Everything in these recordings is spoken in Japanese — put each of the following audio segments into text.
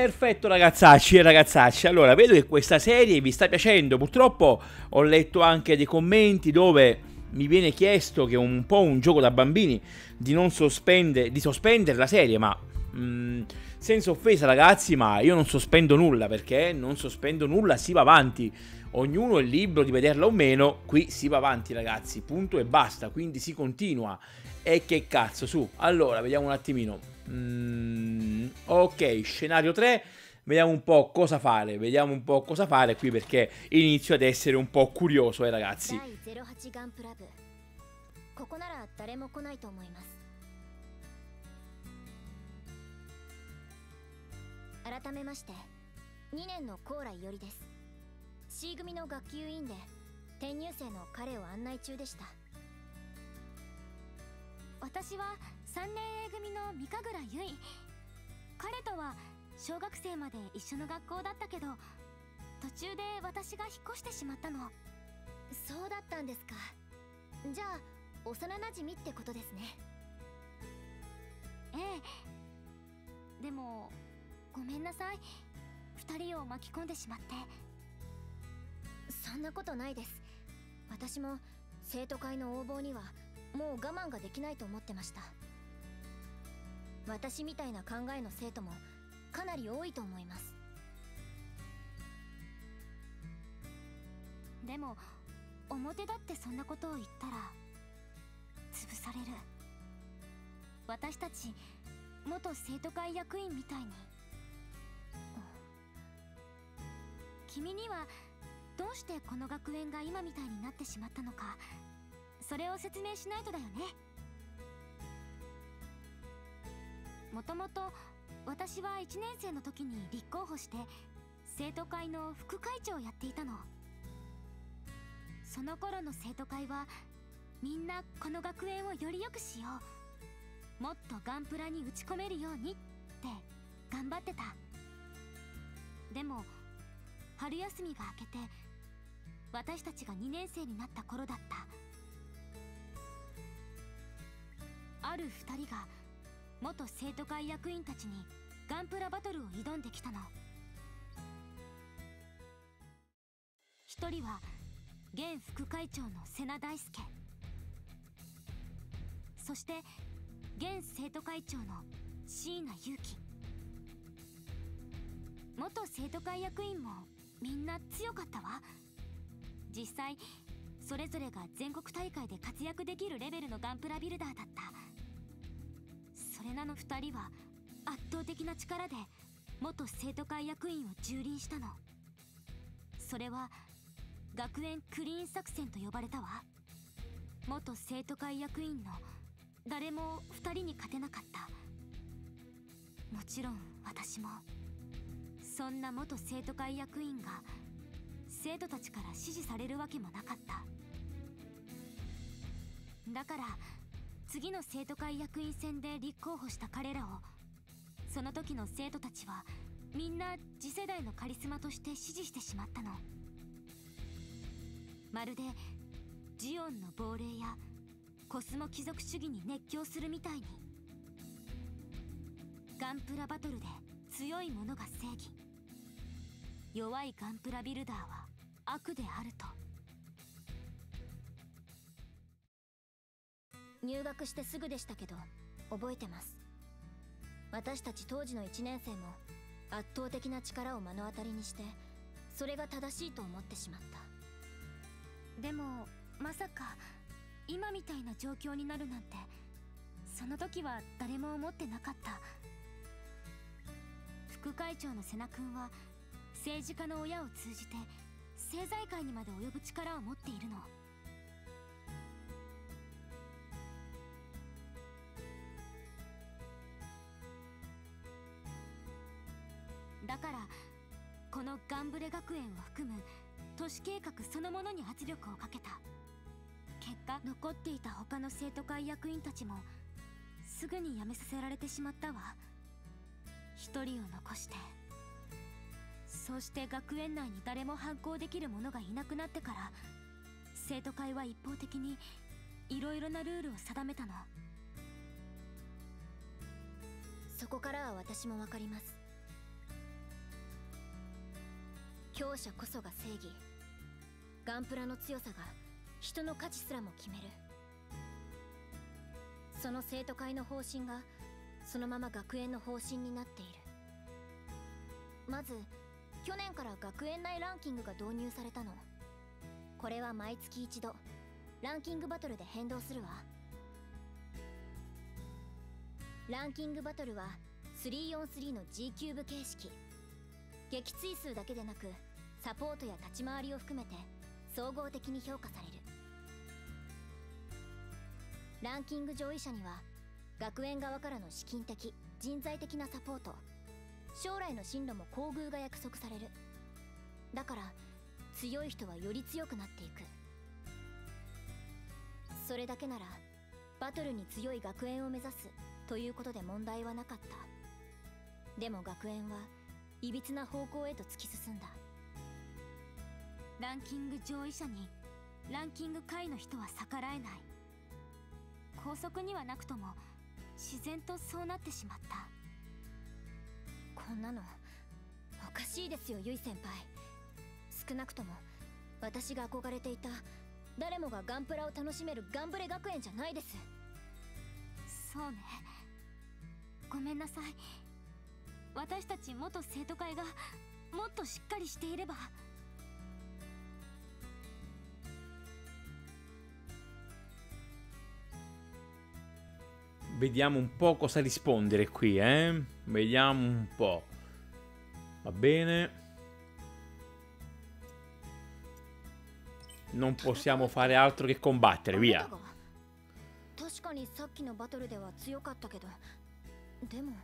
Perfetto ragazzacci e ragazzacce, allora vedo che questa serie vi sta piacendo, purtroppo ho letto anche dei commenti dove mi viene chiesto che è un po' un gioco da bambini di non sospendere, di sospendere la serie, ma senza offesa ragazzi, ma io non sospendo nulla, perché non sospendo nulla, si va avanti, ognuno è libero di vederla o meno, qui si va avanti ragazzi, punto e basta, quindi si continua. E che cazzo, su, allora vediamo un attimino. Ok, scenario 3. Vediamo un po' cosa fare. Vediamo un po' cosa fare qui perché inizio ad essere un po' curioso, ragazzi. 08ガンプラ部ここなら誰も来ないと思います。改めまして2年の高麗よりです。 C 組の学級委員で転入生の彼を案内中でした。私は3年 A 組の三神楽由衣。彼とは小学生まで一緒の学校だったけど、途中で私が引っ越してしまったの。そうだったんですか。じゃあ幼なじみってことですね。ええ。でもごめんなさい、2人を巻き込んでしまって。そんなことないです。私も生徒会の横暴にはもう我慢ができないと思ってました。私みたいな考えの生徒もかなり多いと思います。でも表だってそんなことを言ったら潰される。私たち元生徒会役員みたいに。君にはどうしてこの学園が今みたいになってしまったのか、それを説明しないとだよね。もともと私は1年生の時に立候補して生徒会の副会長をやっていたの。その頃の生徒会はみんなこの学園をより良くしよう、もっとガンプラに打ち込めるようにって頑張ってた。でも春休みが明けて私たちが2年生になった頃だった。ある2人が元生徒会役員たちにガンプラバトルを挑んできたの。1人は現副会長の瀬名大輔、そして現生徒会長の椎名祐樹。元生徒会役員もみんな強かったわ。実際それぞれが全国大会で活躍できるレベルのガンプラビルダーだった。それなの2人は圧倒的な力で元生徒会役員を蹂躙したの。それは学園クリーン作戦と呼ばれたわ。元生徒会役員の誰も2人に勝てなかった。もちろん私も。そんな元生徒会役員が生徒たちから支持されるわけもなかった。だから次の生徒会役員選で立候補した彼らをその時の生徒たちはみんな次世代のカリスマとして支持してしまったの。まるでジオンの亡霊やコスモ貴族主義に熱狂するみたいに。ガンプラバトルで強いものが正義、弱いガンプラビルダーは悪であると。入学してすぐでしたけど覚えてます。私たち当時の1年生も圧倒的な力を目の当たりにしてそれが正しいと思ってしまった。でもまさか今みたいな状況になるなんてその時は誰も思ってなかった。副会長の瀬名君は政治家の親を通じて政財界にまで及ぶ力を持っているの。だからこのガンブレ学園を含む都市計画そのものに圧力をかけた。結果残っていた他の生徒会役員たちもすぐに辞めさせられてしまったわ。一人を残して。そうして学園内に誰も反抗できる者がいなくなってから生徒会は一方的にいろいろなルールを定めたの。そこからは私もわかります。 強者こそが正義。ガンプラの強さが人の価値すらも決める。その生徒会の方針がそのまま学園の方針になっている。まず去年から学園内ランキングが導入されたの。これは毎月一度ランキングバトルで変動するわ。ランキングバトルは 3on3 の G キューブ形式。撃墜数だけでなくサポートや立ち回りを含めて総合的に評価される。ランキング上位者には学園側からの資金的人材的なサポート、将来の進路も厚遇が約束される。だから強い人はより強くなっていく。それだけならバトルに強い学園を目指すということで問題はなかった。でも学園はいびつな方向へと突き進んだ。 ランキング上位者にランキング下位の人は逆らえない。校則にはなくとも自然とそうなってしまった。 こんなのおかしいですよ、ユイ先輩。少なくとも私が憧れていた誰もがガンプラを楽しめるガンブレ学園じゃないです。 そうね、ごめんなさい。私たち元生徒会がもっとしっかりしていれば。 Vediamo un po' cosa rispondere qui, eh? Vediamo un po'. Va bene. Non possiamo fare altro che combattere, via. 確かにさっきのバトルでは強かったけど、でも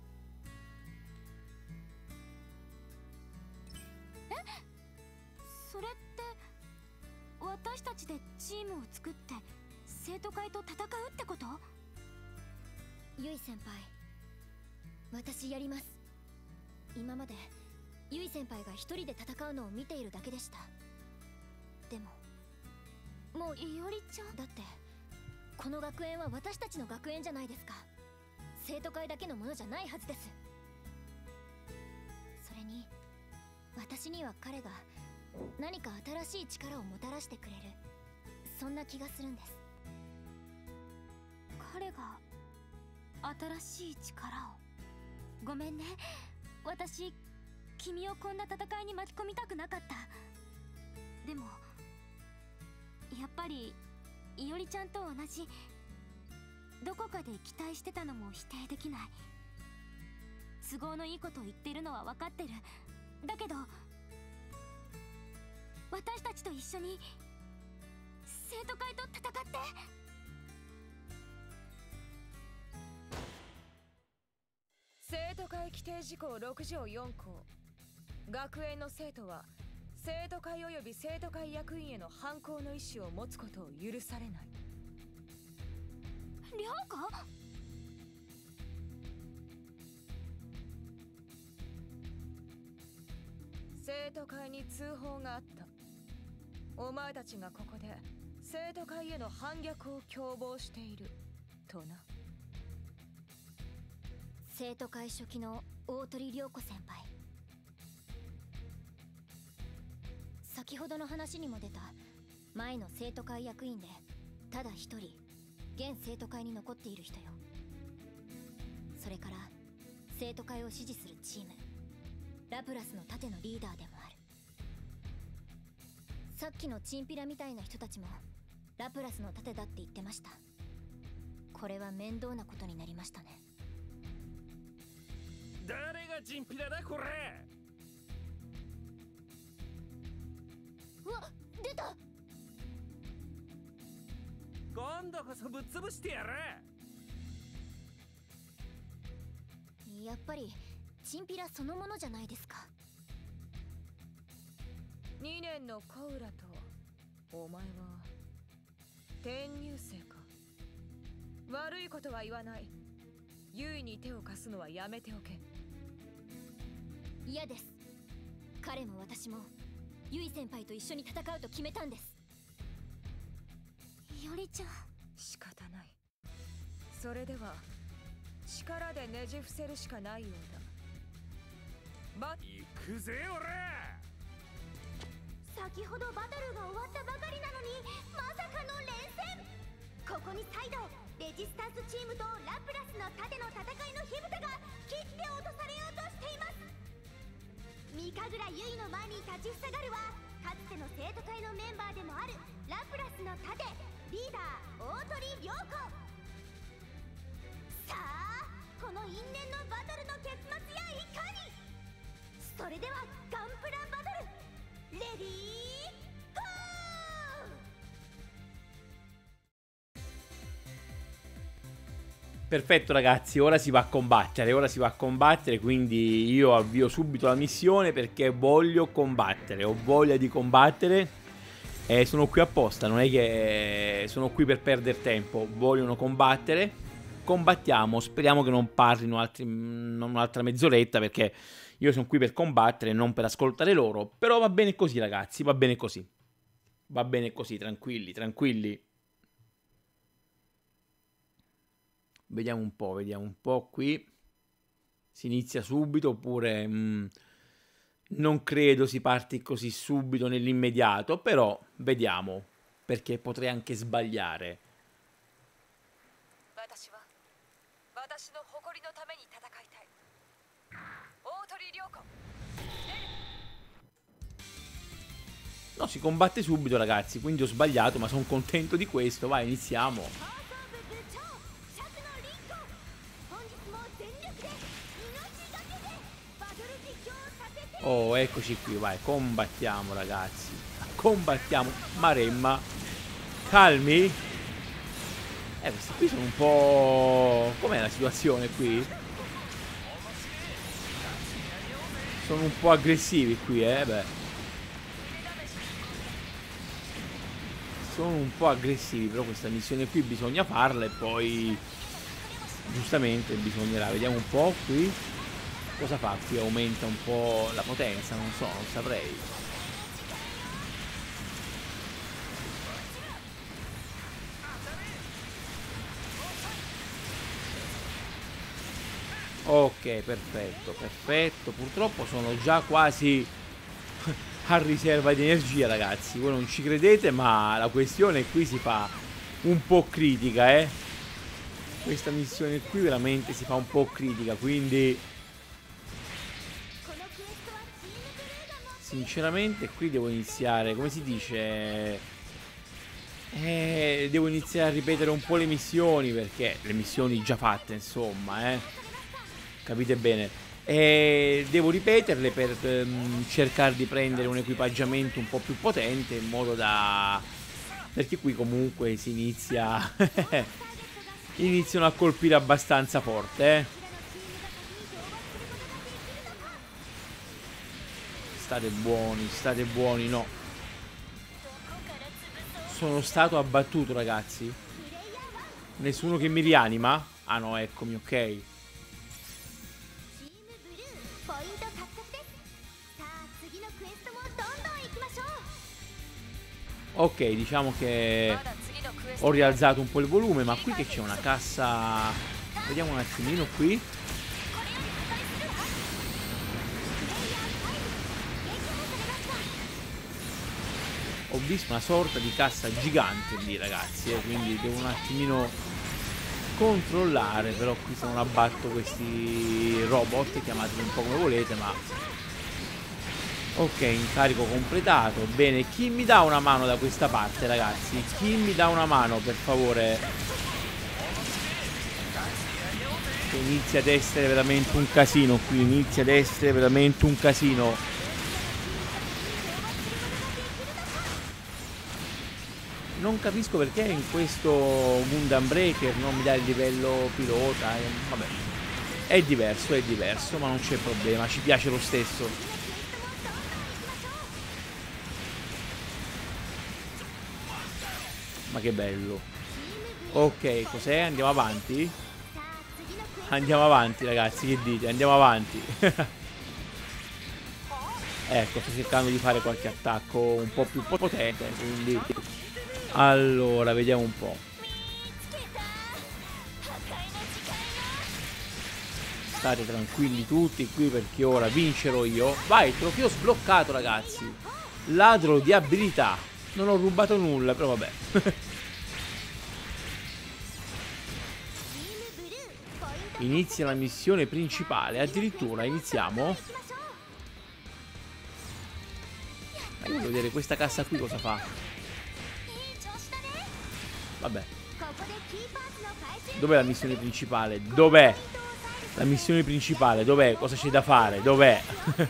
それって私たちでチームを作って生徒会と戦うってこと？ ユイ先輩、私やります。今までユイ先輩が一人で戦うのを見ているだけでした。でももういおりちゃんだって、この学園は私たちの学園じゃないですか。生徒会だけのものじゃないはずです。それに私には彼が何か新しい力をもたらしてくれる、そんな気がするんです。 彼が新しい力を。ごめんね、私君をこんな戦いに巻き込みたくなかった。でもやっぱりいおりちゃんと同じ、どこかで期待してたのも否定できない。都合のいいことを言ってるのは分かってる。だけど私たちと一緒に生徒会と戦って。 生徒会規定事項6条4項、学園の生徒は生徒会及び生徒会役員への反抗の意思を持つことを許されない。 りょうか？ 生徒会に通報があった。お前たちがここで生徒会への反逆を共謀しているとな。 生徒会初期の大鳥涼子先輩、先ほどの話にも出た前の生徒会役員でただ一人現生徒会に残っている人よ。それから生徒会を支持するチームラプラスの盾のリーダーでもある。さっきのチンピラみたいな人たちもラプラスの盾だって言ってました。これは面倒なことになりましたね。 誰がチンピラだこれ。 うわ、出た。 今度こそぶっ潰してやる。 やっぱりチンピラそのものじゃないですか。 2年のコウラとお前は転入生か。悪いことは言わない。優位に手を貸すのはやめておけ。 嫌です。彼も私もユイ先輩と一緒に戦うと決めたんです。 いおりちゃん、 仕方ない。それでは力でねじ伏せるしかないようだ。 行くぜ俺。 先ほどバトルが終わったばかりなのにまさかの連戦。ここに再度レジスタンスチームとラプラスの盾の戦いの火蓋が切って落とされようとしています。三神楽結衣の前に立ちふさがるはかつての生徒会のメンバーでもあるラプラスの盾リーダー大鳥涼子。さあこの因縁のバトルの結末やいかに。それではガンプラバトルレディーゴー。 Perfetto ragazzi, ora si va a combattere, quindi io avvio subito la missione perché voglio combattere, ho voglia di combattere e sono qui apposta, non è che sono qui per perdere tempo, vogliono combattere, combattiamo, speriamo che non parlino un'altra mezz'oretta perché io sono qui per combattere, non per ascoltare loro, però va bene così ragazzi, va bene così, tranquilli, tranquilli. Vediamo un po' qui. Si inizia subito oppure non credo si parti così subito nell'immediato, però vediamo, perché potrei anche sbagliare. No, si combatte subito ragazzi, quindi ho sbagliato, ma sono contento di questo. Vai, iniziamo. Oh, eccoci qui, vai, combattiamo ragazzi. Combattiamo. Maremma, calmi. Questi qui sono un po'... Com'è la situazione qui? Sono un po' aggressivi qui, beh. Sono un po' aggressivi, però questa missione qui bisogna farla e poi... Giustamente bisognerà, vediamo un po' qui. Cosa fa qui? Aumenta un po' la potenza, non so, non saprei. Ok, perfetto, perfetto. Purtroppo sono già quasi a riserva di energia, ragazzi. Voi non ci credete, ma la questione qui si fa un po' critica, Questa missione qui veramente si fa un po' critica, quindi... Sinceramente qui devo iniziare, come si dice, devo iniziare a ripetere un po' le missioni, perché le missioni già fatte insomma, capite bene, devo ripeterle per cercare di prendere un equipaggiamento un po' più potente in modo da... perché qui comunque si inizia, iniziano a colpire abbastanza forte, State buoni, no. Sono stato abbattuto, ragazzi. Nessuno che mi rianima? Ah no, eccomi, ok. Ok, diciamo che ho rialzato un po' il volume, ma qui che c'è una cassa... Vediamo un attimino qui. Ho visto una sorta di cassa gigante lì ragazzi, quindi devo un attimino controllare, però qui se non abbatto questi robot, chiamateli un po' come volete, ma... Ok, incarico completato, bene, chi mi dà una mano da questa parte ragazzi? Chi mi dà una mano per favore? Che inizia ad essere veramente un casino qui, inizia ad essere veramente un casino. Non capisco perché in questo Gundam Breaker non mi dà il livello pilota. Vabbè, è diverso, ma non c'è problema, ci piace lo stesso. Ma che bello. Ok, cos'è? Andiamo avanti? Andiamo avanti ragazzi, che dite? Andiamo avanti. Ecco, sto cercando di fare qualche attacco un po' più potente, quindi... Allora, vediamo un po'. State tranquilli tutti qui perché ora vincerò io. Vai, trofeo sbloccato ragazzi. Ladro di abilità. Non ho rubato nulla, però vabbè. Inizia la missione principale. Addirittura iniziamo. Voglio vedere questa cassa qui cosa fa. Vabbè. Dov'è la missione principale? Dov'è? La missione principale, dov'è? Cosa c'è da fare? Dov'è?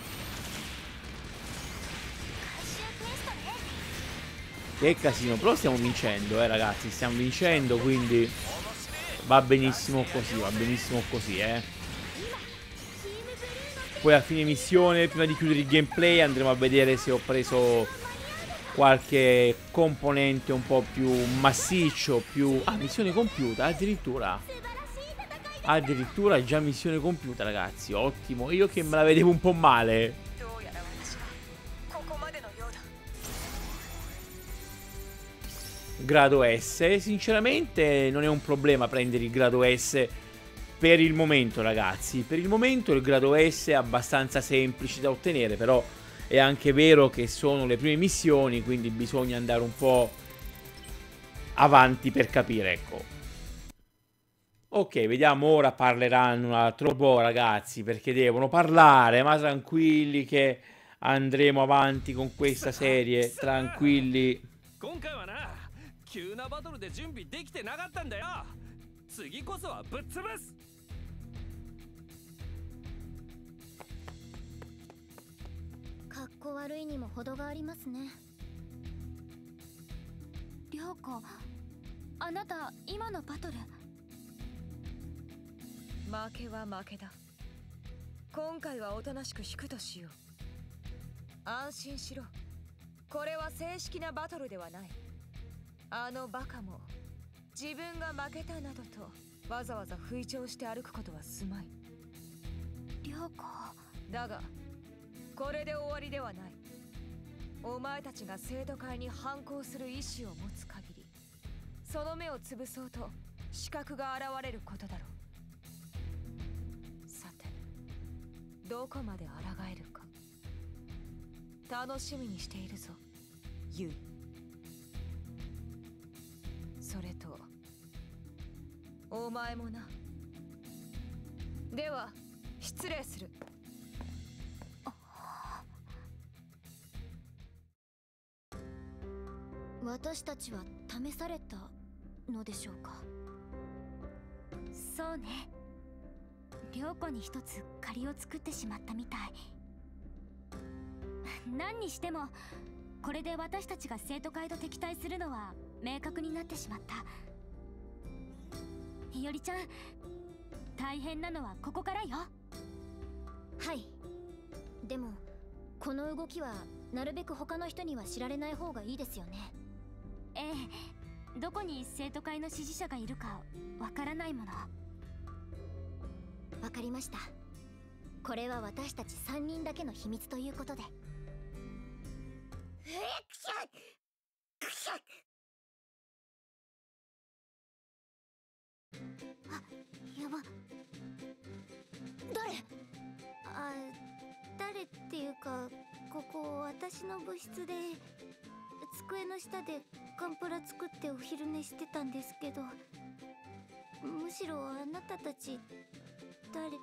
Che casino. Però stiamo vincendo, ragazzi. Stiamo vincendo, quindi va benissimo così, Poi a fine missione, prima di chiudere il gameplay, andremo a vedere se ho preso qualche componente un po' più massiccio, più... Ah, missione compiuta, addirittura. Addirittura già missione compiuta, ragazzi. Ottimo. Io che me la vedevo un po' male. Grado S. Sinceramente non è un problema prendere il grado S per il momento, ragazzi. Per il momento il grado S è abbastanza semplice da ottenere, però è anche vero che sono le prime missioni, quindi bisogna andare un po' avanti per capire, ecco. Ok, vediamo, ora parleranno un altro po', ragazzi, perché devono parlare, ma tranquilli che andremo avanti con questa serie, tranquilli. 急なバトルで準備できてなかったんだよ。次こそはぶっ潰す。 かっこ悪いにも程がありますね。 涼子、あなた今のバトル。 負けは負けだ。今回はおとなしく引くとしよう。安心しろ。これは正式なバトルではない。あのバカも自分が負けたなどとわざわざ吹聴して歩くことはすまい。 涼子だがこれで終わりではない。お前たちが生徒会に反抗する意志を持つ限り、その目を潰そうと資格が現れることだろう。さて、どこまで抗えるか楽しみにしているぞ、ユウ。それとお前もな。では失礼する。 私たちは試されたのでしょうか。 そうね。涼子に一つ借りを作ってしまったみたい。何にしてもこれで私たちが生徒会と敵対するのは明確になってしまった。いおりちゃん、大変なのはここからよ。 はい。でもこの動きはなるべく他の人には知られない方がいいですよね。 ええ、どこに生徒会の支持者がいるかわからないもの。 わかりました。これは私たち3人だけの秘密ということで。あ、やば。誰っていうか、ここ私の部室で机の下でガンプラ作ってお昼寝してたんですけど、むしろあなたたち誰。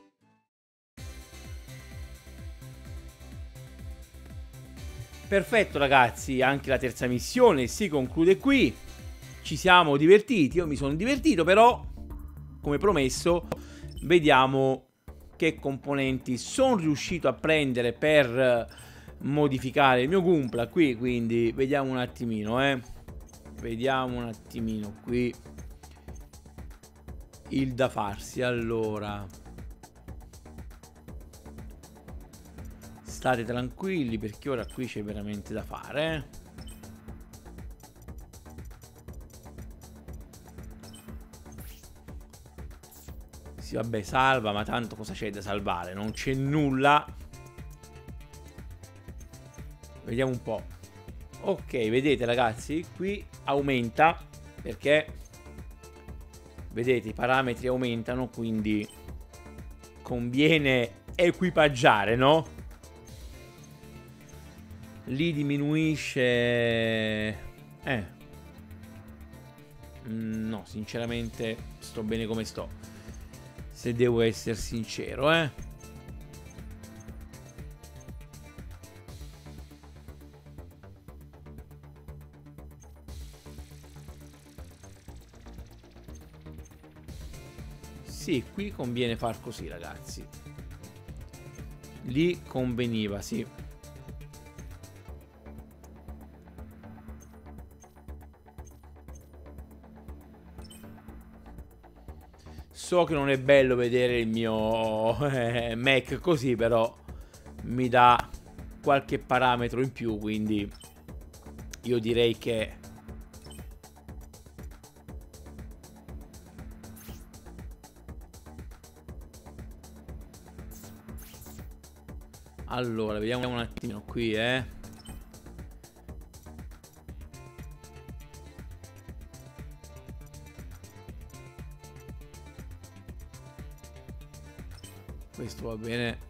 Perfetto, ragazzi, anche la terza missione si conclude qui. Ci siamo divertiti, io mi sono divertito, però come promesso vediamo che componenti sono riuscito a prendere per modificare il mio Gunpla qui, quindi vediamo un attimino, vediamo un attimino qui il da farsi. Allora, state tranquilli perché ora qui c'è veramente da fare, Sì, vabbè, salva, ma tanto cosa c'è da salvare? Non c'è nulla. Vediamo un po'. Ok, vedete ragazzi, qui aumenta perché vedete i parametri aumentano, quindi conviene equipaggiare, no? Lì diminuisce... No, sinceramente sto bene come sto, se devo essere sincero, Sì, qui conviene far così, ragazzi. Lì conveniva, sì. So che non è bello vedere il mio Mac così, però mi dà qualche parametro in più, quindi io direi che... Allora, vediamo un attimo qui, Questo va bene.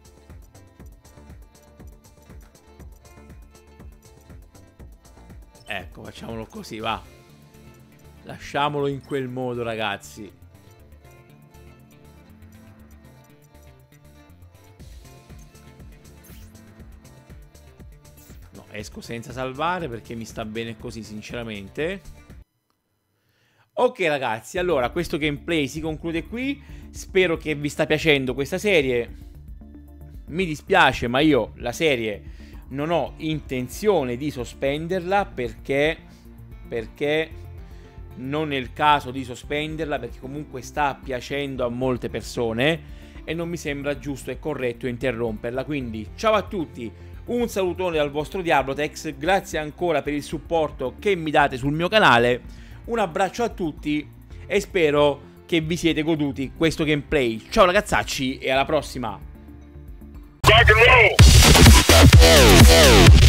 Ecco, facciamolo così, va. Lasciamolo in quel modo, ragazzi. No, esco senza salvare perché mi sta bene così, sinceramente. Ok, ragazzi, allora questo gameplay si conclude qui. Spero che vi sta piacendo questa serie. Mi dispiace, ma io la serie non ho intenzione di sospenderla perché non è il caso di sospenderla, perché comunque sta piacendo a molte persone e non mi sembra giusto e corretto interromperla. Quindi ciao a tutti, un salutone dal vostro Diablotex, grazie ancora per il supporto che mi date sul mio canale, un abbraccio a tutti e spero che vi siete goduti questo gameplay. Ciao ragazzacci e alla prossima. Rock and roll.